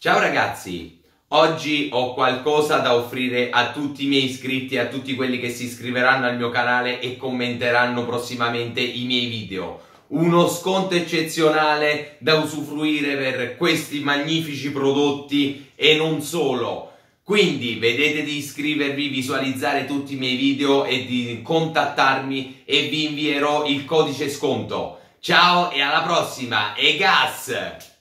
Ciao ragazzi, oggi ho qualcosa da offrire a tutti i miei iscritti e a tutti quelli che si iscriveranno al mio canale e commenteranno prossimamente i miei video. Uno sconto eccezionale da usufruire per questi magnifici prodotti e non solo. Quindi vedete di iscrivervi, visualizzare tutti i miei video e di contattarmi e vi invierò il codice sconto. Ciao e alla prossima, e gas!